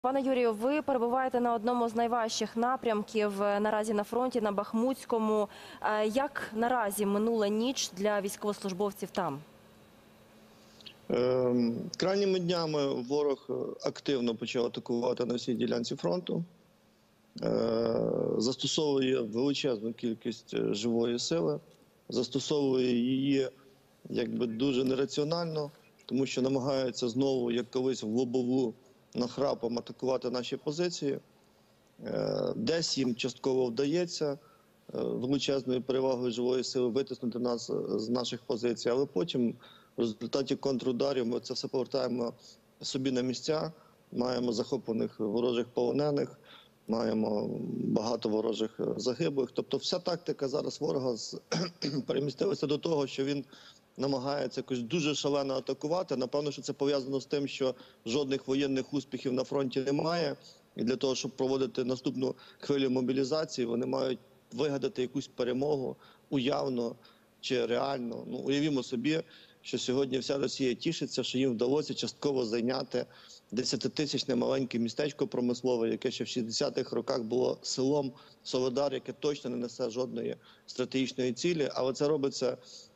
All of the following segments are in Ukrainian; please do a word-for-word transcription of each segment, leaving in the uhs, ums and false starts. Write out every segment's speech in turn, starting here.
Пане Юрію, ви перебуваєте на одному з найважчих напрямків наразі на фронті, на Бахмутському. Як наразі минула ніч для військовослужбовців там? Крайніми днями ворог активно почав атакувати на всій ділянці фронту. Застосовує величезну кількість живої сили, застосовує її якби дуже нераціонально, тому що намагається знову, як колись в лобову, нахрапом атакувати наші позиції. Десь їм частково вдається величезною перевагою живої сили витиснути нас з наших позицій, але потім в результаті контрударів ми це все повертаємо собі на місця, маємо захоплених ворожих полонених, маємо багато ворожих загиблих. Тобто вся тактика зараз ворога перемістилася до того, що він намагається якось дуже шалено атакувати. Напевно, що це пов'язано з тим, що жодних воєнних успіхів на фронті немає. І для того, щоб проводити наступну хвилю мобілізації, вони мають вигадати якусь перемогу уявно чи реально. Ну, уявімо собі, що сьогодні вся Росія тішиться, що їм вдалося частково зайняти десятитисячне маленьке містечко промислове, яке ще в шістдесятих роках було селом Солидар, яке точно не несе жодної стратегічної цілі, але це робиться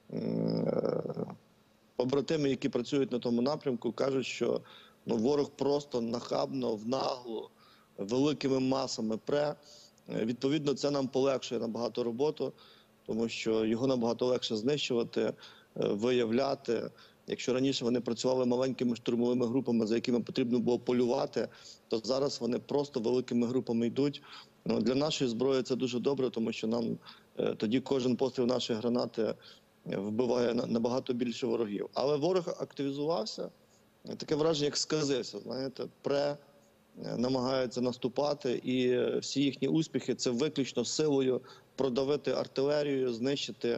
побратими, які працюють на тому напрямку, кажуть, що ну, ворог просто нахабно, внагло, великими масами пре. Відповідно, це нам полегшує набагато роботу, тому що його набагато легше знищувати, виявляти. Якщо раніше вони працювали маленькими штурмовими групами, за якими потрібно було полювати, то зараз вони просто великими групами йдуть. Ну, для нашої зброї це дуже добре, тому що нам тоді кожен постріл нашої гранати вбиває набагато більше ворогів. Але ворог активізувався, таке враження, як сказився, знаєте, пре, намагаються наступати, і всі їхні успіхи – це виключно силою продавити артилерію, знищити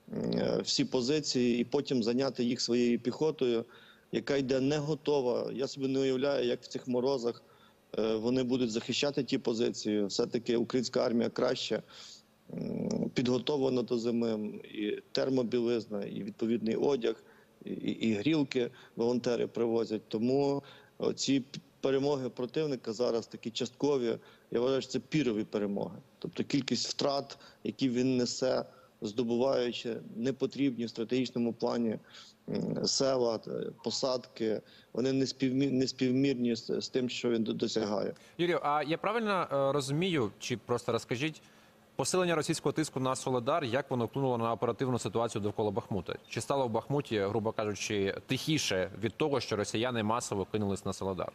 всі позиції і потім зайняти їх своєю піхотою, яка йде не готова. Я собі не уявляю, як в цих морозах вони будуть захищати ті позиції. Все-таки українська армія краще підготовлена до зими, і термобілизна, і відповідний одяг, і, і грілки волонтери привозять. Тому ці перемоги противника зараз такі часткові, я вважаю, що це пірові перемоги. Тобто кількість втрат, які він несе, здобуваючи непотрібні в стратегічному плані села, посадки, вони не, співмір, не співмірні з, з тим, що він досягає. Юрію, а я правильно е, розумію, чи просто розкажіть, посилення російського тиску на Солидар, як воно вплинуло на оперативну ситуацію довкола Бахмута? Чи стало в Бахмуті, грубо кажучи, тихіше від того, що росіяни масово кинулись на Солидар?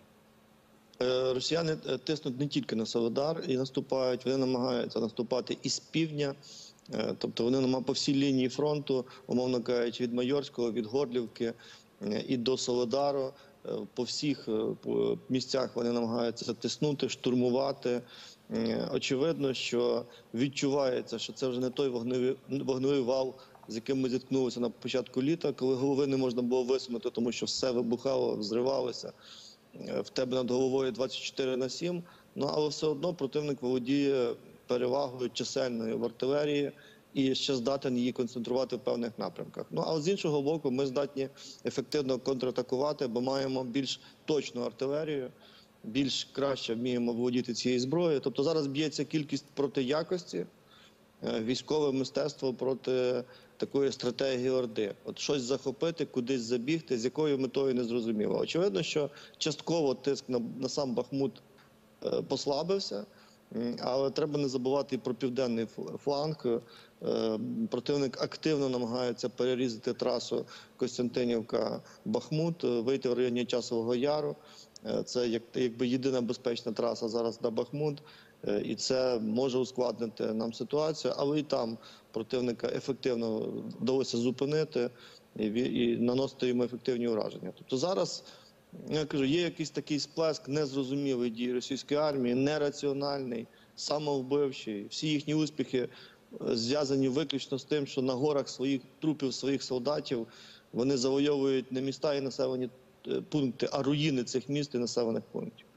Росіяни тиснуть не тільки на Солидар і наступають, вони намагаються наступати і з півдня. Тобто вони по всій лінії фронту, умовно кажучи, від Майорського, від Горлівки і до Солидару, по всіх місцях вони намагаються тиснути, штурмувати. Очевидно, що відчувається, що це вже не той вогневий, вогневий вал, з яким ми зіткнулися на початку літа, коли голови не можна було висунути, тому що все вибухало, взривалося. В тебе над головою двадцять чотири на сім, ну, але все одно противник володіє перевагою чисельною в артилерії і ще здатен її концентрувати в певних напрямках. Ну, а з іншого боку, ми здатні ефективно контратакувати, бо маємо більш точну артилерію, більш краще вміємо володіти цією зброєю. Тобто зараз б'ється кількість проти якості, військове мистецтво проти такої стратегії Орди. От щось захопити, кудись забігти, з якою метою не зрозуміло. Очевидно, що частково тиск на, на сам Бахмут е, послабився, але треба не забувати і про південний фланг. Е, противник активно намагається перерізати трасу Костянтинівка-Бахмут, вийти в районі Часового Яру. Е, це як, якби єдина безпечна траса зараз на Бахмут. І це може ускладнити нам ситуацію, але і там противника ефективно вдалося зупинити і, і наносити йому ефективні ураження. Тобто зараз, я кажу, є якийсь такий сплеск незрозумілий дій російської армії, нераціональний, самовбивчий. Всі їхні успіхи зв'язані виключно з тим, що на горах своїх трупів, своїх солдатів вони завойовують не міста і населені пункти, а руїни цих міст і населених пунктів.